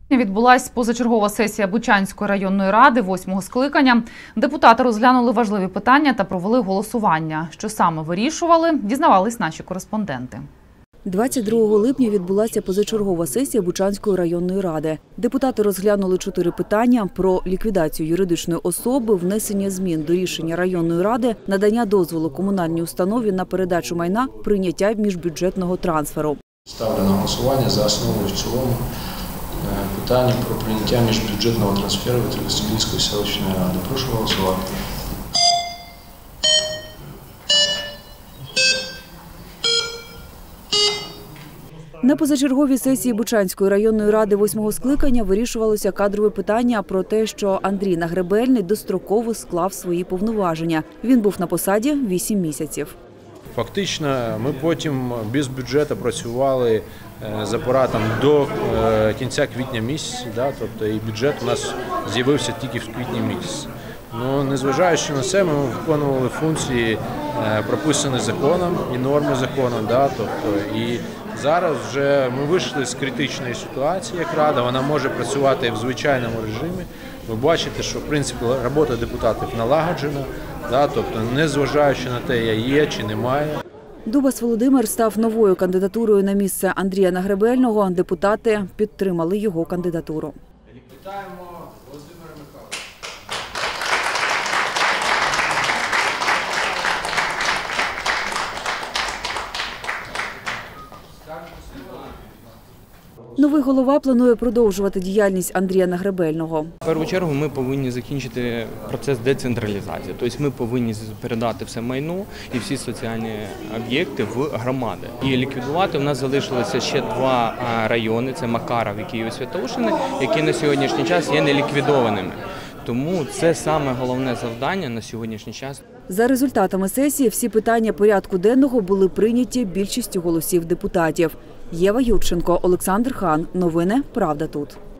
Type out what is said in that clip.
Відбулась позачергова сесія Бучанської районної ради 8-го скликання. Депутати розглянули важливі питання та провели голосування. Що саме вирішували, дізнавались наші кореспонденти. 22 липня відбулася позачергова сесія Бучанської районної ради. Депутати розглянули 4 питання про ліквідацію юридичної особи, внесення змін до рішення районної ради, надання дозволу комунальній установі на передачу майна, прийняття міжбюджетного трансферу. Ставлю на голосування за основу і в цілому питання про прийняття міжбюджетного трансферу від Тростянецької селищної ради. Прошу голосувати. На позачерговій сесії Бучанської районної ради 8-го скликання вирішувалося кадрове питання про те, що Андрій Нагребельний достроково склав свої повноваження. Він був на посаді 8 місяців. Фактично, ми потім без бюджету працювали з апаратом до кінця квітня місяця, тобто і бюджет у нас з'явився тільки в квітні місяці. Ну, незважаючи на це, ми виконували функції, прописані законом і норми закону. Тобто, і зараз вже ми вийшли з критичної ситуації, як рада, вона може працювати в звичайному режимі. Ви бачите, що в принципі робота депутатів налагоджена, тобто незважаючи на те, є чи немає. Дубас Володимир став новою кандидатурою на місце Андрія Нагребельного. Депутати підтримали його кандидатуру. Вітаємо Володимира Михайловича. Новий голова планує продовжувати діяльність Андрія Нагребельного. В першу чергу ми повинні закінчити процес децентралізації. Тобто ми повинні передати все майно і всі соціальні об'єкти в громади. І ліквідувати у нас залишилося ще 2 райони – це Макаров і Києво-Святошине, які на сьогоднішній час є неліквідованими. Тому це саме головне завдання на сьогоднішній час. За результатами сесії всі питання порядку денного були прийняті більшістю голосів депутатів. Єва Юрченко, Олександр Хан. Новини «Правда тут».